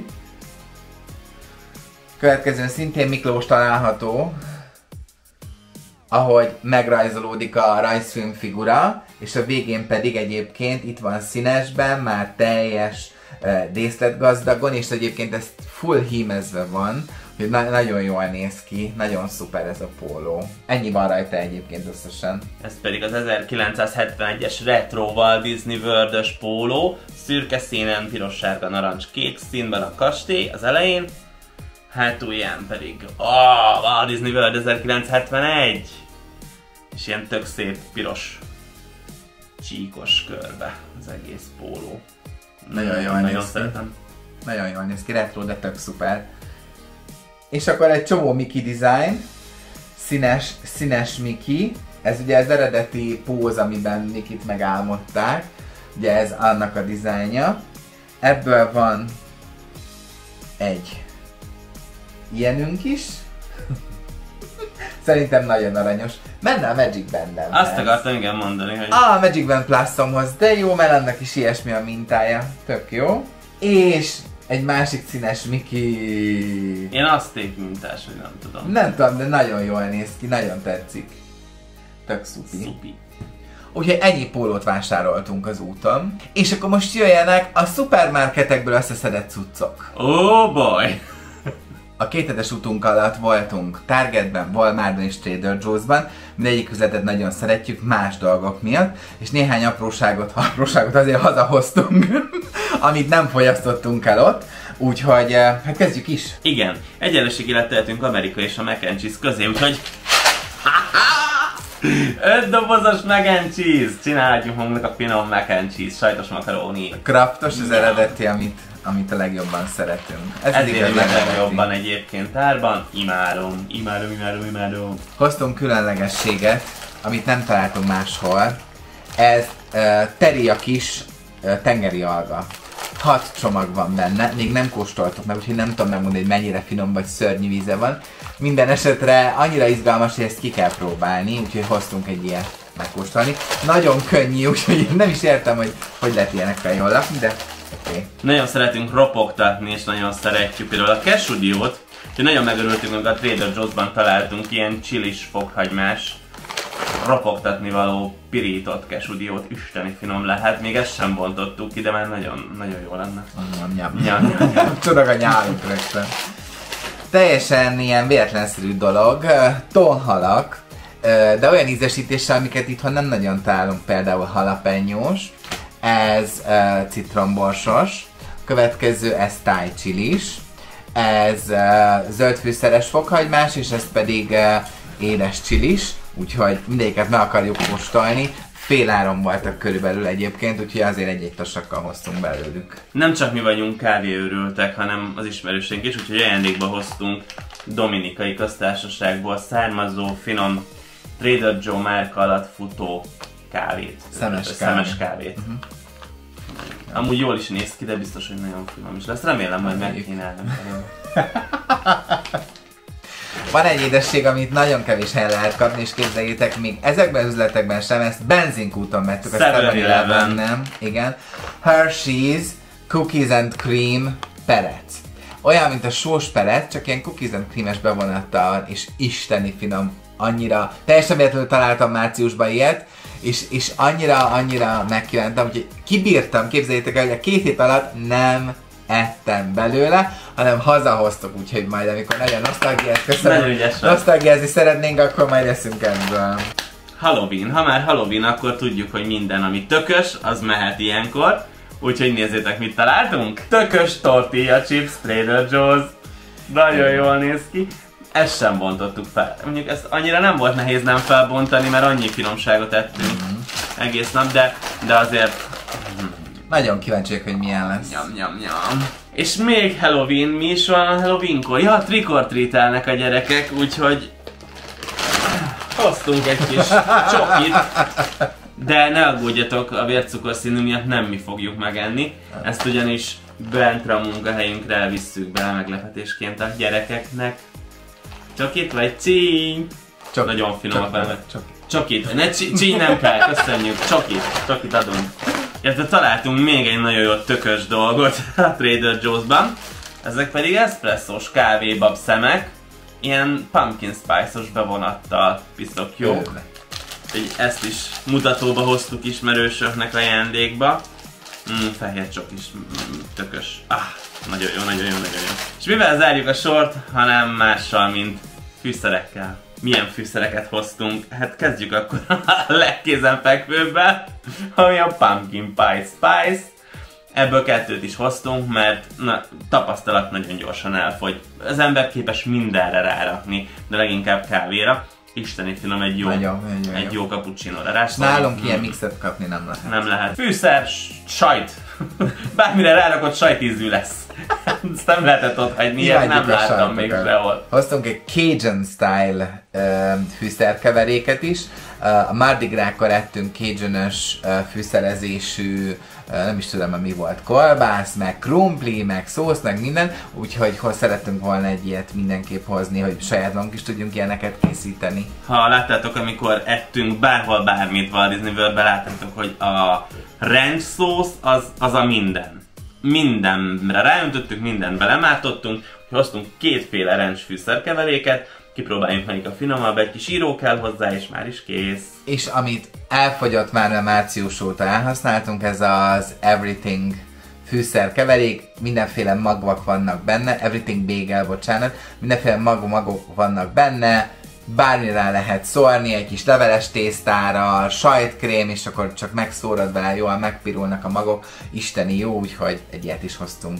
Következően szintén Miklós található, ahogy megrajzolódik a rajzfilm figura, és a végén pedig egyébként itt van színesben, már teljes díszletgazdagon, és egyébként ez full hímezve van, hogy nagyon jól néz ki, nagyon szuper ez a póló. Ennyi van rajta egyébként összesen. Ez pedig az 1971-es retro Walt Disney World-ös póló, szürke színen, piros, sárga, narancs, kék színben a kastély az elején, hátulján pedig Walt Disney World 1971, és ilyen tök szép piros csíkos körbe az egész póló. Nagyon szeretem. Nagyon jól néz ki, retro, de tök szuper. És akkor egy csomó Mickey design, színes Mickey. Ez ugye az eredeti póz, amiben Mickeyt megálmodták. Ugye ez annak a dizájnja. Ebből van egy ilyenünk is. Szerintem nagyon aranyos. Menne a Magic Band-en. Azt akartam igen mondani, hogy... A Magic Band Plusomhoz, de jó, mert annak is ilyesmi a mintája. Tök jó. És egy másik színes Mickey... Én azték mintás, hogy nem tudom. Nem tudom, de nagyon jól néz ki, nagyon tetszik. Tök szupi. Úgyhogy ennyi pólót vásároltunk az úton. És akkor most jöjjenek a szupermarketekből összeszedett cuccok. Oh boy! A 2 hetes utunk alatt voltunk Targetben, Walmartban és Trader Joe'sban. Mindegyik üzletet nagyon szeretjük más dolgok miatt, és néhány apróságot azért hazahoztunk, amit nem fogyasztottunk el ott. Úgyhogy hát kezdjük is. Igen, egyenlőségileg tehetünk Amerika és a mac and cheese közé, úgyhogy 5 dobozos mac and cheese! Csináljuk magunknak a finom mac and cheese, sajtos makaróni. Kraftos az eredeti, amit a legjobban szeretünk. Ez igaz a legjobban egyébként árban. Imádom. Hoztunk különlegességet, amit nem találtunk máshol. Ez teriyakis tengeri alga. 6 csomag van benne, még nem kóstoltuk meg, úgyhogy nem tudom megmondani, hogy mennyire finom vagy szörnyű víze van. Minden esetre annyira izgalmas, hogy ezt ki kell próbálni, úgyhogy hoztunk egy ilyet megkóstolni. Nagyon könnyű, úgyhogy nem is értem, hogy lehet ilyenekkel jól lakni, de oké. Nagyon szeretünk ropogtatni, és nagyon szeretjük például a cashew diót, úgyhogy nagyon megörültünk, hogy a Trader Joe'sban találtunk ilyen chilis fokhagymás, ropogtatni való pirított cashew diót, isteni finom lehet, még ezt sem bontottuk ki, de már nagyon jó lenne. Csodag a nyálunk rögtön. Teljesen ilyen véletlenszerű dolog, tonhalak, de olyan ízesítéssel, amiket itthon nem nagyon találunk, például jalapenyós, ez citromborsos, következő ez thai chilis, ez zöldfűszeres fokhagymás, és ez pedig édes chilis, úgyhogy mindegyiket meg akarjuk kóstolni. Féláron voltak körülbelül egyébként, úgyhogy azért egy-egy tasakkal hoztunk belőlük. Nem csak mi vagyunk kávéőrültek, hanem az ismerőseink is, úgyhogy ajándékba hoztunk Dominikai Köztársaságból származó, finom Trader Joe márka alatt futó kávét. Szemes kávét. Amúgy jól is néz ki, de biztos, hogy nagyon finom is lesz. Remélem, majd megkínálnak. Van egy édesség, amit nagyon kevés helyen lehet kapni, és képzeljétek, még ezekben az üzletekben sem, ezt benzinkúton vettük, a 7-Eleven, nem? Igen. Hershey's Cookies and Cream perec. Olyan, mint a sós perec, csak ilyen cookies and creames bevonattal, és isteni finom. Annyira, teljesen véletlenül találtam márciusban ilyet, és annyira megkívántam, hogy kibírtam, képzeljétek el, hogy a 2 hét alatt nem ettem belőle, hanem hazahoztok, úgyhogy majd amikor nagyon nosztalgiázni szeretnénk, akkor majd eszünk ebből. Halloween. Ha már Halloween, akkor tudjuk, hogy minden, ami tökös, az mehet ilyenkor. Úgyhogy nézzétek, mit találtunk. Tökös tortilla chips, Trader Joe's. Nagyon jól néz ki. Ezt sem bontottuk fel. Mondjuk ez annyira nem volt nehéz nem felbontani, mert annyi finomságot ettünk egész nap, de azért... Nagyon kíváncsiak, hogy milyen lesz. Nyam. És még Halloween, mi is van a Halloweenkor? Ja, trick or treat-elnek a gyerekek, úgyhogy hoztunk egy kis csokit, de ne aggódjatok, a vércukorszínű miatt nem mi fogjuk megenni. Ezt ugyanis bentre a munkahelyünkre elvisszük be meglepetésként a gyerekeknek. Csokit vagy csíny? Nagyon finomak velem. Csokit. Ne csíny nem kell, köszönjük. Csokit adunk. Illetve találtunk még egy nagyon jó tökös dolgot a Trader Joe's-ban. Ezek pedig eszpresszós kávébab szemek, ilyen pumpkin spice-os bevonattal piszok jók. Ezt is mutatóba hoztuk ismerősöknek ajándékba. Fehér csokis, tökös. Nagyon jó, nagyon jó, nagyon jó. És mivel zárjuk a sort, ha nem mással, mint fűszerekkel. Milyen fűszereket hoztunk? Hát kezdjük akkor a legkézenfekvőbbel, ami a Pumpkin Pie Spice. Ebből 2 is hoztunk, mert tapasztalat nagyon gyorsan elfogy. Az ember képes mindenre rárakni, de leginkább kávéra. Isteni finom egy jó cappuccinóra rástolni. Nálunk ilyen mixet kapni nem lehet. Nem lehet. Fűszer, sajt. Bármire rárakott sajtízű lesz. Ezt nem lehetett ott hagyni, ilyet nem láttam még sehol. Hoztunk egy Cajun style fűszerkeveréket is. A Mardi Gras-kor ettünk Cajun-ös fűszerezésű, nem is tudom, mi volt, kolbász, meg krumpli, meg szósz, meg minden, úgyhogy szerettünk volna egy ilyet mindenképp hozni, hogy saját magunk is tudjunk ilyeneket készíteni. Ha láttátok, amikor ettünk bárhol bármit Walt Disney World-ben, láttátok, hogy a ranch szósz az a minden. Mindenre ráöntöttük, mindent belemártottunk, hoztunk 2 ranch fűszerkeveréket, kipróbáljuk melyik a finomabb, egy kis író kell hozzá, és már is kész. És amit elfogyott már, a március óta elhasználtunk, ez az Everything fűszerkeverék, mindenféle magvak vannak benne, Everything Bagel, bocsánat, mindenféle magok vannak benne, bármire lehet szórni, egy kis leveles tésztára, sajtkrém, és akkor csak megszórod vele, jól megpirulnak a magok, isteni jó, úgyhogy egy ilyet is hoztunk.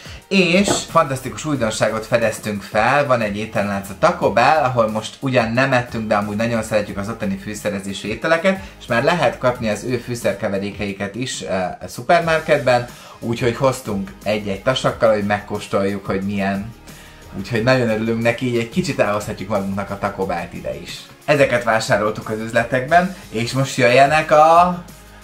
És fantasztikus újdonságot fedeztünk fel, van egy étellánc, a Taco Bell, ahol most ugyan nem ettünk, de amúgy nagyon szeretjük az ottani fűszerezésű ételeket, és már lehet kapni az ő fűszerkeverékeiket is a szupermarketben, úgyhogy hoztunk egy-egy tasakkal, hogy megkóstoljuk, hogy milyen. Úgyhogy nagyon örülünk neki, így egy kicsit elhozhatjuk magunknak a Taco Bellt ide is. Ezeket vásároltuk az üzletekben, és most jöjjenek a...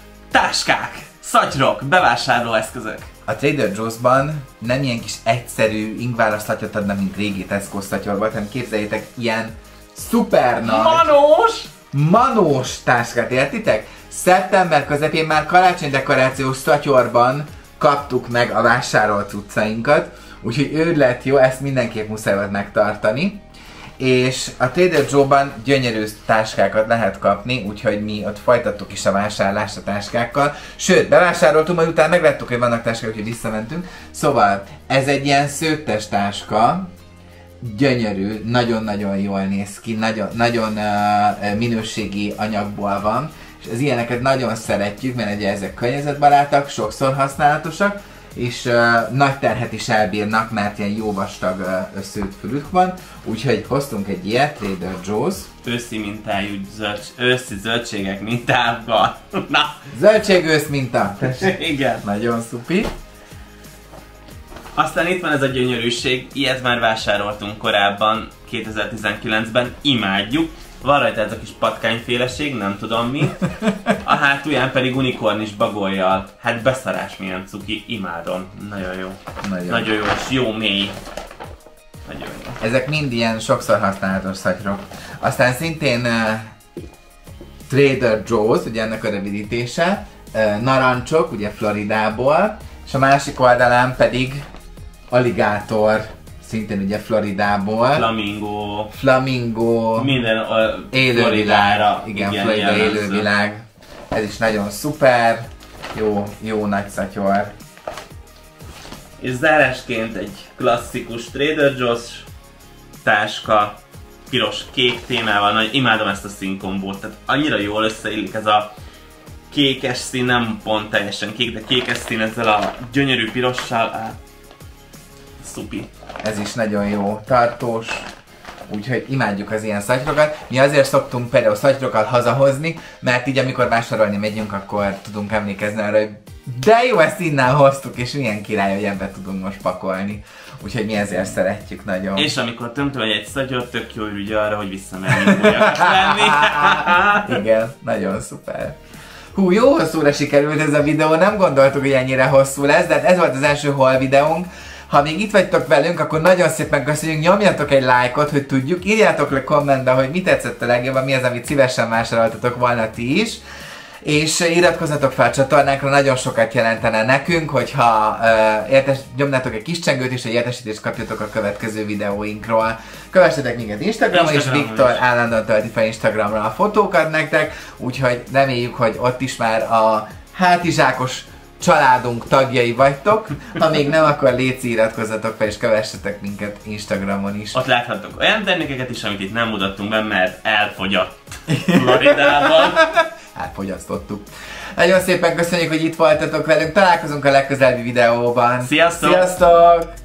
táskák, szatyrok, bevásárlóeszközök. A Trader Joe's-ban nem ilyen kis egyszerű ingváros szatyot adna, mint régi Tesco szatyor volt, hanem képzeljétek, ilyen szuper nagy... manós táskát, értitek? Szeptember közepén már karácsony dekorációs szatyorban kaptuk meg a vásárolt cuccainkat, úgyhogy őrület jó, ezt mindenképp muszáj volt megtartani. És a Trader Joe-ban gyönyörű táskákat lehet kapni, úgyhogy mi ott folytattuk is a vásárlást a táskákkal. Sőt, bevásároltunk, majd utána megláttuk, hogy vannak táskák, úgyhogy visszamentünk. Szóval ez egy ilyen szőttes táska, gyönyörű, nagyon-nagyon jól néz ki, nagyon minőségi anyagból van. És az ilyeneket nagyon szeretjük, mert ugye ezek környezetbarátak, sokszor használatosak, és nagy terhet is elbírnak, mert ilyen jó vastag szőtt fülük van, úgyhogy hoztunk egy ilyet, Trader Joe's. Őszi mintájú, őszi zöldségek mintával. Na! Zöldségősz minta! Igen. Nagyon szupi. Aztán itt van ez a gyönyörűség, ilyet már vásároltunk korábban, 2019-ben, imádjuk. Van rajta ez a kis patkányféleség, nem tudom mi. A hátulján pedig unikornis bagolyjal. Hát beszarás milyen cuki, imádom. Nagyon jó. Nagyon jó, és jó mély. Nagyon jó. Ezek mind ilyen sokszor használatos szatyrok. Aztán szintén Trader Joe's, ugye ennek a rövidítése. Narancsok, ugye Floridából. És a másik oldalán pedig Alligátor, szintén ugye Floridából. Flamingo. Minden élővilág. Igen, Florida élővilág. Ez is nagyon szuper. Jó nagy szatyor. És zárásként egy klasszikus Trader Joe's táska, piros-kék témával, nagyon imádom ezt a színkombót, tehát annyira jól összeillik ez a kékes szín, nem pont teljesen kék, de kékes szín ezzel a gyönyörű pirossal, szupi. Ez is nagyon jó, tartós, úgyhogy imádjuk az ilyen szatyrokat. Mi azért szoktunk például szatyrokat hazahozni, mert így amikor vásárolni megyünk, akkor tudunk emlékezni arra, hogy de jó, ezt innen hoztuk, és milyen király, hogy ebbe tudunk most pakolni. Úgyhogy mi ezért szeretjük nagyon. És amikor tömtöm egy szatyor, tök jó ürügy arra, hogy visszamenjünk újakat venni. Igen, nagyon szuper. Hú, jó hosszúra sikerült ez a videó, nem gondoltuk, hogy ennyire hosszú lesz, de hát ez volt az első haul videónk. Ha még itt vagytok velünk, akkor nagyon szépen köszönjük, nyomjatok egy lájkot, hogy tudjuk, írjátok le kommentbe, hogy mi tetszett a legjobban, mi az, amit szívesen vásároltatok volna ti is. És iratkozzatok fel a csatornánkra, nagyon sokat jelentene nekünk, hogyha nyomnátok egy kis csengőt és egy értesítést kapjatok a következő videóinkról. Kövessetek minket Instagramon, és Viktor állandóan tölti fel Instagramra a fotókat nektek, úgyhogy reméljük, hogy ott is már a hátizsákos családunk tagjai vagytok. Ha még nem, akkor léci iratkozzatok fel és kövessetek minket Instagramon is. Ott láthattok olyan termékeket is, amit itt nem mutattunk be, mert elfogyott Floridában. Elfogyasztottuk. Nagyon szépen köszönjük, hogy itt voltatok velünk. Találkozunk a legközelebbi videóban. Sziasztok! Sziasztok!